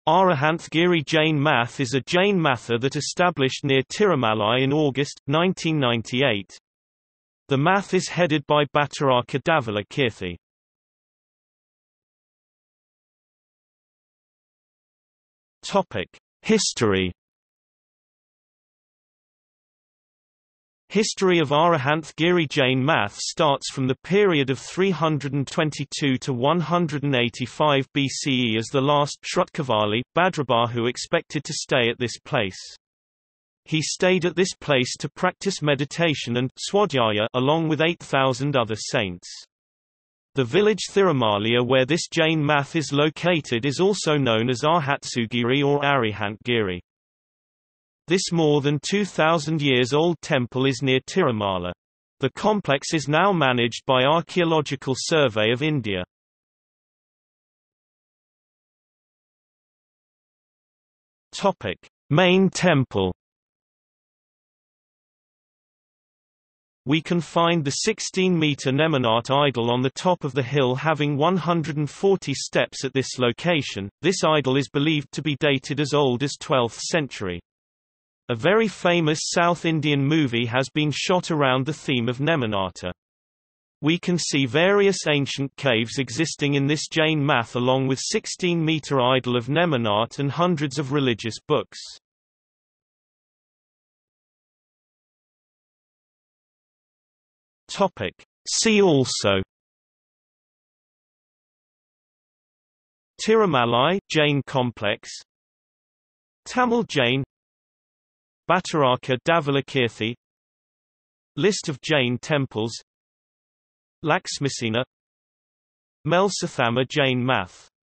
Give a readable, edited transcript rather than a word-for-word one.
Arahanthgiri Jain Math is a Jain matha that established near Tirumalai in August, 1998. The math is headed by Bhattaraka Davula Kirthi. History. History of Arahanthgiri Jain Math starts from the period of 322 to 185 BCE as the last Shrutkavali, Bhadrabahu expected to stay at this place. He stayed at this place to practice meditation and swadhyaya along with 8,000 other saints. The village Thirumalia where this Jain math is located is also known as Arahanthgiri or Arahanthgiri. This more than 2,000 years old temple is near Tirumala. The complex is now managed by Archaeological Survey of India. Main temple. We can find the 16-meter Neminath idol on the top of the hill having 140 steps at this location. This idol is believed to be dated as old as 12th century. A very famous South Indian movie has been shot around the theme of Neminatha. We can see various ancient caves existing in this Jain math along with 16-meter idol of Neminath and hundreds of religious books. See also: Tirumalai Jain complex, Tamil Jain, Bhattaraka Davula Kirthi, List of Jain temples, Laxmisena, Melsathama Jain Math.